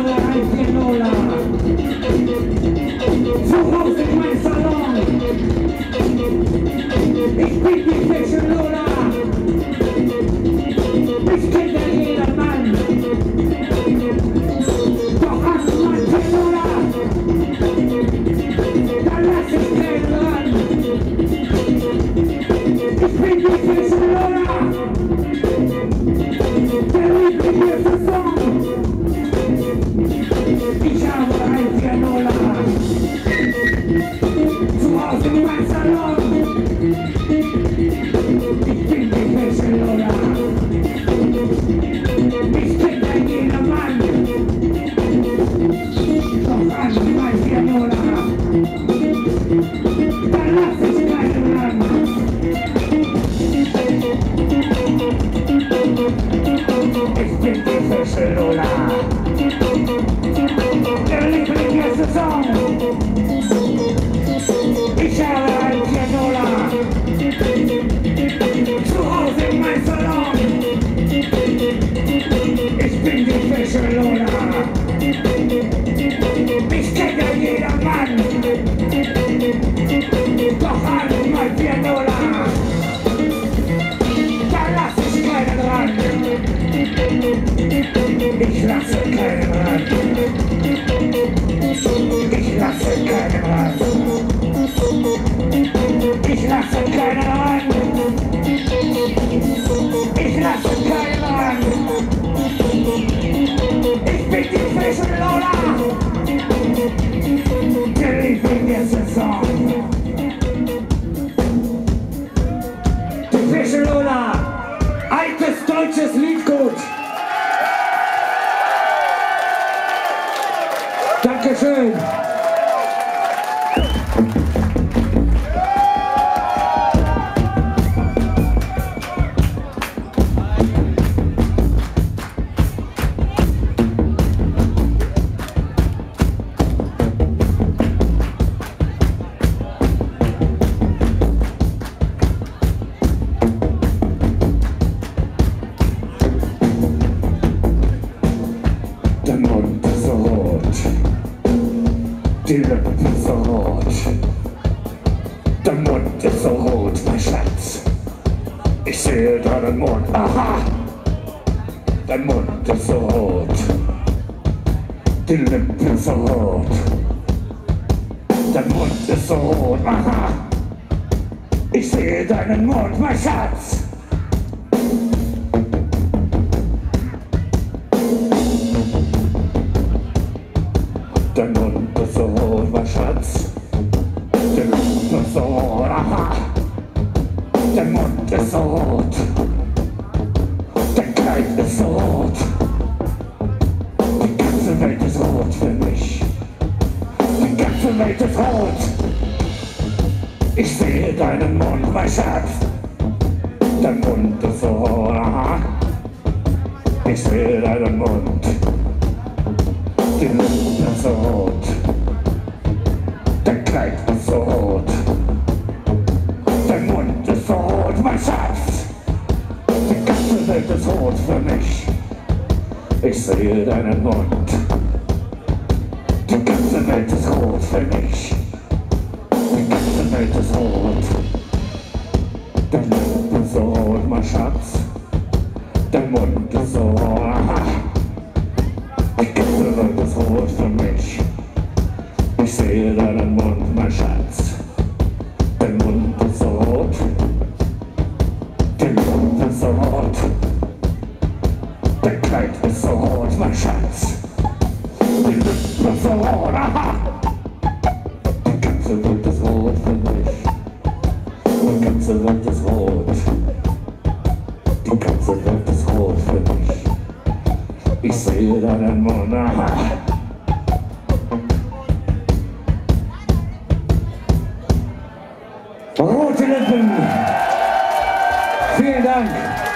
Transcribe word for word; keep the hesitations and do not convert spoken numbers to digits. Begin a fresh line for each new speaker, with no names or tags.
habe ein Pianola. Zu Hause in meinem Salon. Ich bin die Fashion Lola. Ich kenne jeder Mann. Doch hast du mein Pianola, dann lass ich keinen ran. Ich bin die Fashion Lola. Der Liebling ist der Song. Ich habe ein Pianola. Zu Hause in meinem Salon. Ich bin die Fashion Lola. Ich kenne jeder Mann. Doch an mein Pianola, dann lass ich keinen ran. Ich bin die Fashion Lola. Der Liebling ist der Song. Ich habe ein Pianola. Zu Hause in meinem Salon. Ich bin die Fashion Lola. Ich kenne jeder Mann. Doch an mein Pianola, da lass ich keinen ran. Ich lasse keinen ran. Ich lasse keinen ran. Ich lasse keinen ran. Ich lasse keinen ran. Ich bin die Fashion Lola. Der Liebling ist der Song. Die Fashion Lola. Altes deutsches Liedgut. Dankeschön.
Der Mund ist so rot, die Lippen so rot. Der Mund ist so rot, mein Schatz. Ich sehe deinen Mund, aha. Dein Mund ist so rot, die Lippen so rot. Dein Mund ist so rot, aha. Ich sehe deinen Mund, mein Schatz. Dein Mund ist so rot, mein Schatz. Der Lippen ist so rot, aha. Dein Mund ist so rot. Dein Kleid ist so rot. Die ganze Welt ist rot für mich. Die ganze Welt ist rot. Ich sehe deinen Mund, mein Schatz. Dein Mund ist so rot, aha. Ich sehe deinen Mund. Die Lippen sind so rot. Dein Kleid ist so rot. Dein Mund ist so rot, mein Schatz. Die ganze Welt ist rot für mich. Ich sehe deinen Mund. Die ganze Welt ist rot für mich. Die ganze Welt ist rot. Dein Mund ist so rot, mein Schatz. Dein Mund ist so rot, aha. Die ganze Welt ist rot für mich. Ich sehe deinen Mund, mein Schatz. Dein Mund ist so rot. Dein Mund ist so rot. Dein Kleid ist so rot, mein Schatz. Die Lippen sind so rot, aha. Die ganze Welt ist rot für mich. Die ganze Welt ist rot. Die ganze Welt ist rot für mich. Ich sehe deinen Mund, aha.
Rote Lippen. Vielen Dank.